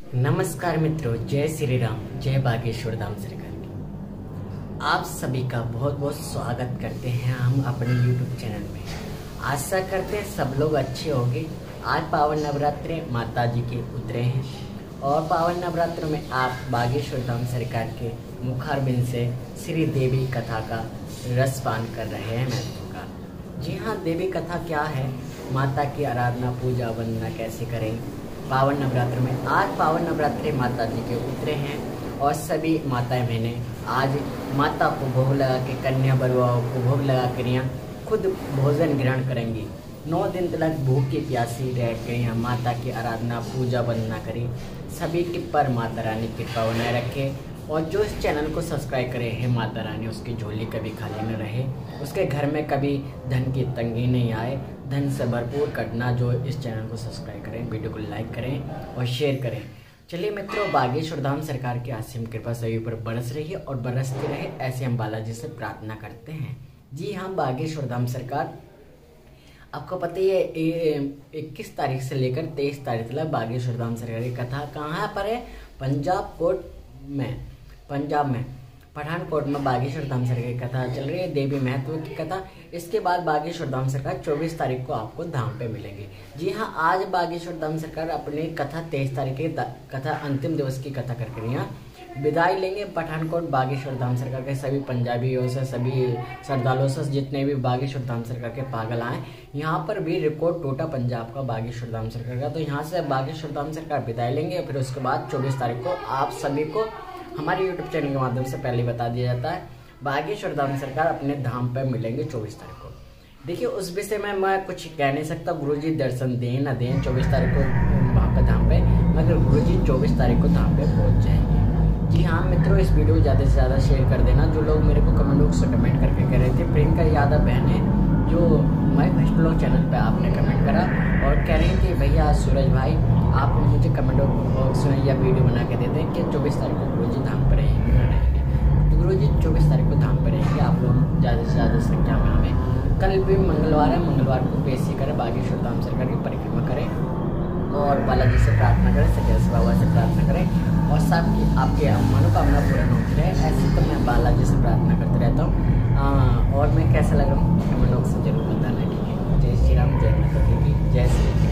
नमस्कार मित्रों, जय श्री राम, जय बागेश्वर धाम सरकार की आप सभी का बहुत बहुत स्वागत करते हैं हम अपने YouTube चैनल में। आशा करते हैं सब लोग अच्छे होंगे। आज पावन नवरात्रि माता जी के उतरे हैं और पावन नवरात्र में आप बागेश्वर धाम सरकार के मुखारबिंद से श्री देवी कथा का रसपान कर रहे हैं महत्व का। जी हाँ, देवी कथा क्या है, माता की आराधना पूजा वंदना कैसे करें पावन नवरात्र में। आज पावन नवरात्रि माता जी के उतरे हैं और सभी माताएं बहनें आज माता को भोग लगा के, कन्या बरुआओं को भोग लगा कर यहाँ खुद भोजन ग्रहण करेंगी। 9 दिन तक भूखी प्यासी रह के यहाँ माता की आराधना पूजा वंदना करें। सभी के पर माता रानी कृपा बनाए रखे और जो इस चैनल को सब्सक्राइब करे है माता रानी उसकी झोली कभी खाली न रहे, उसके घर में कभी धन की तंगी नहीं आए, धन से भरपूर कटना। जो इस चैनल को सब्सक्राइब करें, वीडियो को लाइक करें और शेयर करें। चलिए मित्रों, बागेश्वर धाम सरकार की असीम कृपा सभी पर बरस रही है और बरसती रहे, ऐसे हम बालाजी से प्रार्थना करते हैं। जी हाँ, बागेश्वर धाम सरकार आपको पता ही है 21 तारीख से लेकर 23 तारीख तक बागेश्वर धाम सरकार की कथा कहाँ पर है, पंजाब में पठानकोट में बागेश्वर धाम सरकार की कथा चल रही है, देवी महत्व की कथा। इसके बाद बागेश्वर धाम सरकार 24 तारीख को आपको धाम पे मिलेंगे। जी हाँ, आज बागेश्वर धाम सरकार अपनी कथा 23 तारीख की कथा अंतिम दिवस की कथा करके यहाँ विदाई लेंगे। पठानकोट बागेश्वर धाम सरकार के सभी पंजाबियों से, सभी श्रद्धालुओं से, जितने भी बागेश्वर धाम सरकार के पागल आए, यहाँ पर भी रिकॉर्ड टूटा पंजाब का बागेश्वर धाम सरकार का। तो यहाँ से बागेश्वर धाम सरकार विदाई लेंगे। फिर उसके बाद 24 तारीख को आप सभी को हमारे YouTube चैनल के माध्यम से पहले बता दिया जाता है, बागेश्वर धाम सरकार अपने धाम पर मिलेंगे 24 तारीख को। देखिए, उस विषय में मैं कुछ कह नहीं सकता, गुरुजी दर्शन दें ना दें 24 तारीख को वहाँ पर धाम पे, मगर गुरुजी 24 तारीख को धाम पे पहुँच जाएंगे। जी हाँ मित्रों, इस वीडियो को ज़्यादा से ज़्यादा शेयर कर देना। जो लोग मेरे को कमेंट बॉक्स में कमेंट करके कह रहे थे, प्रियंका यादव बहन है जो माई फर्स्ट ब्लॉग चैनल पे आपने कमेंट करा और कह रहे थे भैया सूरज भाई आप मुझे कमेंट बॉक्स में या वीडियो बना के देते हैं कि 24 तारीख को गुरुजी धाम पर रहेंगे। तो गुरुजी 24 तारीख को धाम पर रहेंगे। आप लोग ज़्यादा से ज़्यादा संख्या में हमें, कल भी मंगलवार है, मंगलवार को पेशी करें, बागेश्वर धाम सरकार की परिक्रमा करें और बालाजी से प्रार्थना करें, सचेश बाबा से प्रार्थना करें और सबकी आपके मनोकामना पूर्ण होती रहे। ऐसे तो मैं बालाजी से प्रार्थना करते रहता हूँ। और मैं कैसा लग रहा हूँ कमेंट बॉक्स से जरूर बताना, ठीक है। जय श्री राम, जय माता दी, जय श्री